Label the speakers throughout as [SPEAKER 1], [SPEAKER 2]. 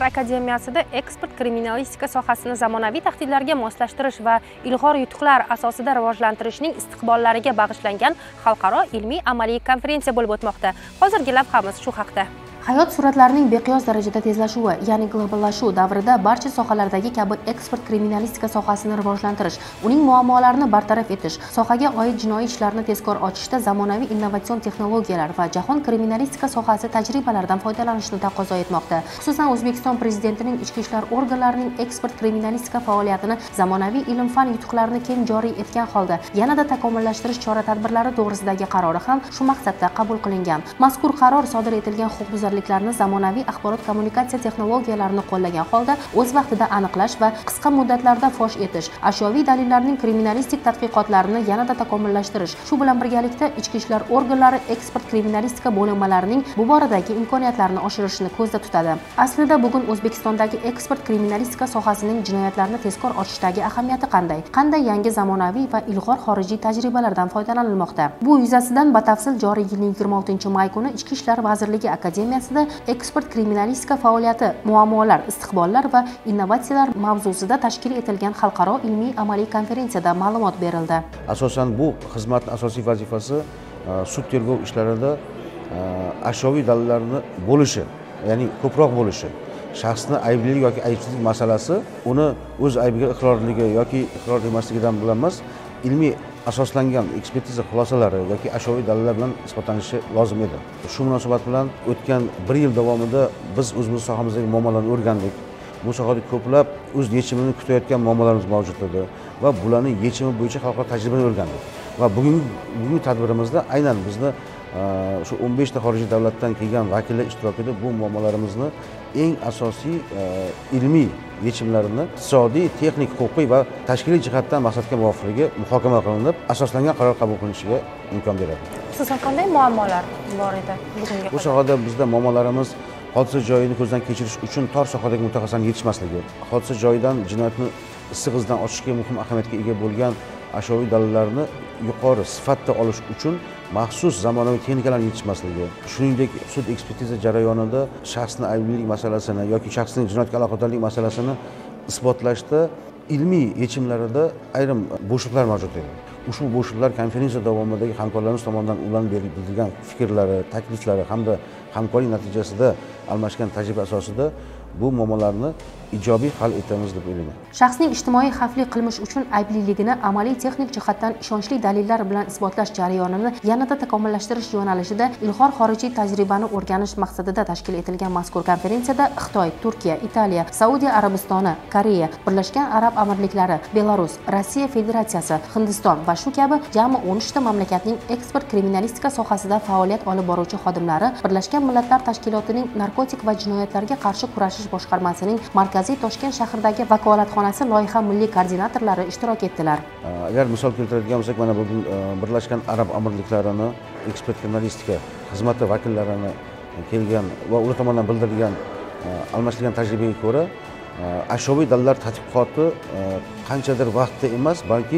[SPEAKER 1] Yoshlar akademiyasida ekspert kriminalistika sohasini zamonaviy tahdidlarga moslashtirish va ilg'or yutuqlar asosida rivojlantirishning istiqbollariga bag'ishlangan xalqaro ilmiy-amaliy konferensiya bo'lib o'tmoqda. Hozirgi lavhamiz shu haqda. Hayot sur'atlarining beqiyos darajada tezlashuvi, ya'ni globallashuv davrida barcha sohalardagi kabi ekspert kriminalistika sohasini rivojlantirish, uning muammolarini bartaraf etish, sohaga oid jinoiy ishlarni tezkor ochishda zamonaviy innovatsion texnologiyalar va jahon kriminalistika sohasi tajribalaridan foydalanishni taqozo etmoqda. Xususan, O'zbekiston Prezidentining ichki ishlar organlarining ekspert kriminalistika faoliyatini zamonaviy ilm-fan yutuqlarini keng joriy etgan holda yanada takomillashtirish chora-tadbirlari to'g'risidagi qarori ham shu maqsadda qabul qilingan. Mazkur qaror sodir etilgan huquqbuzarliklarni zamonaviy axborot kommunikatsiya texnologiyalarini qo'llagan holda o'z vaqtida aniqlash va qisqa muddatlarda fosh etish, ashyoviy dalillarning kriminalistik tadqiqotlarini yanada takomillashtirish, shu bilan birgalikda ichki ishlar organlari ekspert kriminalistika bo'linmalarining bu boradagi imkoniyatlarini oshirishni ko'zda tutadi. Aslida bugun O'zbekistondagi ekspert kriminalistika sohasining jinoyatlarni tezkor ochishdagi ahamiyati qanday? Qanday yangi zamonaviy va ilg'or xorijiy tajribalardan foydalanilmoqda? Bu yuzasidan batafsil joriy yilning 26-may kuni Ichki ishlar vazirligi akademiyasida ekspert kriminalistika faoliyati, muammolar, istiqbollar va innovatsiyalar mavzusida tashkil etilgan xalqaro ilmiy-amaliy konferensiyada ma'lumot berildi.
[SPEAKER 2] Asosan bu xizmatning asosiy vazifasi sud tergov ishlarida ashyoviy dalillarni bo'lishi, ya'ni ko'proq bo'lishi. Shaxsni ayblilik yoki aybsizlik masalasi uni o'z aybiga iqrorligi yoki iqror emasligidan bilan emas, ilmiy asoslangan ekspertiza xulosalari yoki ashyoviy dalillar bilan isbotlanishi lozim edi. Shu munosabat bilan o'tgan 1 yil davomida biz o'zimiz sohamizdagi muammolarni o'rgandik. Bu sohada ko'plab o'z yechimini kutayotgan muammolarimiz mavjud edi va bularning yechimi bo'yicha xalqaro tajribani o'rgandik. Va bugungi tadbirimizda aynan bizni shu 15 ta xorijiy davlatdan kelgan vakillar ishtirokida bu muammolarimizni eng asosiy ilmiy yechimlarini iqtisodiy, texnik, huquqiy va tashkiliy jihatdan maqsadga muvofiqligi muhokama qilinib, asoslangan qaror qabul qilinishiga imkon beradi.
[SPEAKER 1] Xususan qanday muammolar bor edi bugungi?
[SPEAKER 2] Bu sohada bizda muammolarimiz hodisa joyini ko'zdan kechirish uchun tor sohadagi mutaxassislarning yetishmasligi, hodisa joyidan jinoyatni issiq izdan ochishga muhim ahamiyatga ega bo'lgan ashyoviy dalillarni yuqori sifatda olish uchun maxsus zamonaviy texnikalarning yetishmasligi, shuningdek sud ekspertiza jarayonida shaxsning ayblilik masalasini yoki shaxsning jinoyatga aloqadorlik masalasini isbotlashda ilmiy yechimlarida ayrim bo'shliqlar mavjud edi. Ushbu bo'shliqlar konferensiya davomidagi hamkorlarimiz tomonidan ularning berilgan fikrlari, takliflari hamda hamkorlik natijasida almashgan tajriba asosida bu muammolarni ijobiy hal etamiz deb o'ylayman.
[SPEAKER 1] Shaxsning ijtimoiy xavfli qilmish uchun aybliligini amaliy texnik jihatdan ishonchli dalillar bilan isbotlash jarayonini yanada takomillashtirish yo'nalishida ilg'or xorijiy tajribani o'rganish maqsadida tashkil etilgan mazkur konferensiyada Xitoy, Turkiya, Italiya, Saudiya Arabistoni, Koreya, Birlashgan Arab Amirliklari, Belarus, Rossiya Federatsiyasi, Hindiston va shu kabi jami 13 ta mamlakatning ekspert kriminalistika sohasida faoliyat olib boruvchi xodimlari Birlashgan Millatlar Tashkilotining narkotik va jinoyatlarga qarshi kurashish boshqarmasining markaziy Toshkent shahridagi vakolatxonasi loyiha milliy koordinatorlari ishtirok etdilar.
[SPEAKER 2] Agar misol keltiradigan bo'lsak, mana bugun Birlashgan Arab Amirliklarini ekspert kriminalistika xizmati vakillarini kelgan va ular tomonidan bildirilgan almashtirilgan tajribaga ko'ra, ashyoviy dalillar tadqiqoti qanchadir vaqtda emas, balki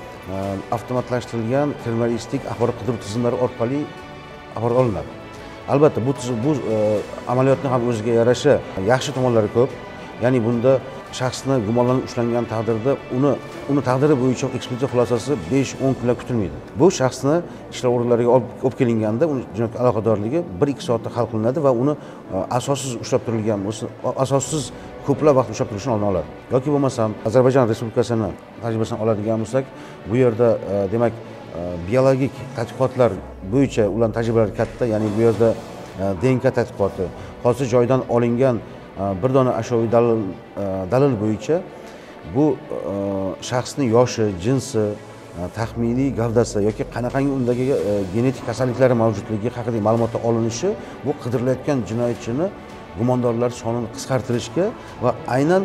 [SPEAKER 2] avtomatlashtirilgan kriminalistik axborot qidiruv tizimlari orqali axborot olinadi. Albatta bu amaliyotning ham o'ziga yarasha yaxshi tomonlari ko'p. Ya'ni bunda shaxsni gumonlanib ushlangan taqdirda uni taqdiri bo'yicha ekspertiza xulosasi 5-10 kunlar kutilmaydi. Bu shaxsni ishlar organlariga olib kelinganda uni jinoyatga aloqadorligi 1-2 soatda hal qilinadi va uni asossiz ushlab turilgan bo'lsa, asossiz ko'plab vaqt ushlab turishni oldini oladi. Yoki bo'lmasam Ozarbayjon Respublikasining tajribasidan oladigan bo'lsak, bu yerda demak biologik tadqiqotlar bo'yicha ularning tajribalari katta, ya'ni bu yerda DNK tadqiqoti, hodisa joyidan olingan bir dona ashyoviy dalil bo'yicha bu shaxsning yoshi, jinsi, taxminiy gavdasi yoki qanaqangi undagi genetik kasalliklari mavjudligi haqida ma'lumotlar olinishi bu qidirilayotgan jinoyatchini gumondorlar sonini qisqartirishga va aynan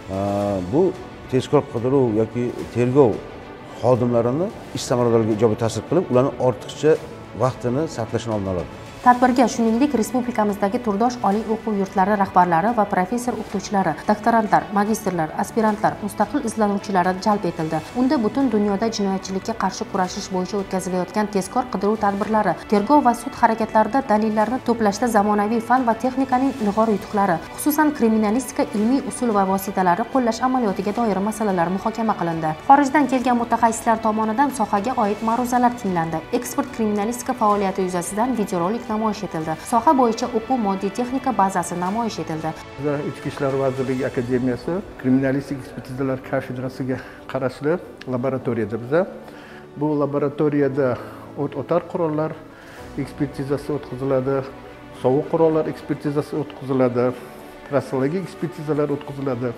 [SPEAKER 2] bu tezkor qidiruv yoki tergov xodimlarini ish samaradorligiga ijobiy ta'sir qilib, ularning ortiqcha vaqtini sarflashini oldini oladi.
[SPEAKER 1] Tadbirga shuningdek respublikamizdagi turdosh oliy o'quv yurtlari rahbarlari va professor o'qituvchilari, doktorantlar, magistrlar, aspirantlar, mustaqil izlanuvchilari jalb etildi. Unda butun dunyoda jinoyatchilikka qarshi kurashish bo'yicha o'tkazilayotgan tezkor qidiruv tadbirlari, tergov va sud harakatlarida dalillarni to'plashda zamonaviy fan va texnikaning ilg'or yutuqlari, xususan kriminalistika ilmiy usul va vositalari qo'llash amaliyotiga doir masalalar muhokama qilindi. Xorijdan kelgan mutaxassislar tomonidan sohaga oid ma'ruzalar tinglandi. Ekspert kriminalistika faoliyati yuzasidan videorolik namoyish etildi. Soha bo'yicha o'quv moddiy texnika bazasi namoyish etildi.
[SPEAKER 3] Ichki ishlar vazirligi akademiyasi kriminalistik ekspertizalar kafedrasiga qarashli laboratoriyada biza bu laboratoriyada o'tar qurollar ekspertizasi o'tkaziladi, sovuq qurollar ekspertizasi o'tkaziladi, trassologik ekspertizalar o'tkaziladi.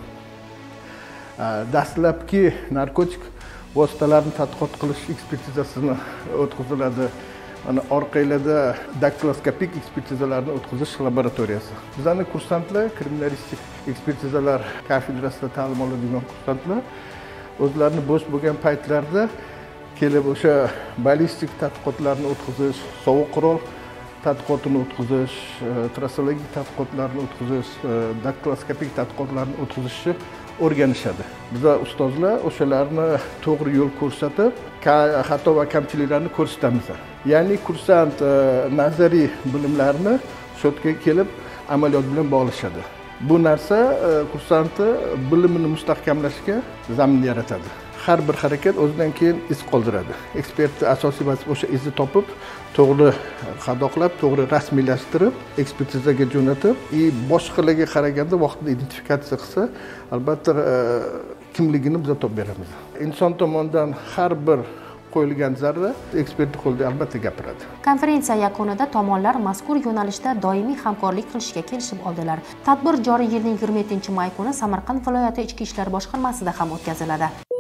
[SPEAKER 3] Dastlabki narkotik vositalarni tadqiqot qilish ekspertizasini o'tkaziladi. Mana orqalarda daktiloskopik ekspertizalarni o'tkazish laboratoriyasi. Bizning kursantlar kriminalistik ekspertizalar kafedrasida ta'lim oladigan kursantlar o'zlarini bo'sh bo'lgan paytlarda kelib o'sha ballistik tadqiqotlarni o'tkazish, sovuq qurol tadqiqotini o'tkazish, trassologik tadqiqotlarni o'tkazish, daktiloskopik tadqiqotlarni o'tkazishni o'rganishadi. Bizlar ustozlar o'shalarni to'g'ri yo'l ko'rsatib, xato va kamchiliklarni ko'rsatamiz. Ya'ni kursant nazariy bilimlarni shodga kelib amaliyot bilan bog'lashadi. Bu narsa kursantni bilimini mustahkamlashga zamin yaratadi. Har bir harakat o'zidan keyin iz qoldiradi. Ekspertning asosiy vazifasi o'sha izni topib, to'g'ri qadoqlab, to'g'ri rasmiylashtirib, ekspertizaga jo'natib, boshqalarga qaraganda vaqtida identifikatsiya qilsa, albatta kimligini biz topib beramiz. Inson tomonidan har bir qo'yilgan zarra ekspertning qo'lida albatta gapiradi.
[SPEAKER 1] Konferensiya yakunida tomonlar mazkur yo'nalishda doimiy hamkorlik qilishga kelishib oldilar. Tadbir joriy yilning 27-may kuni Samarqand viloyati Ichki ishlar boshqarmasida ham o'tkaziladi.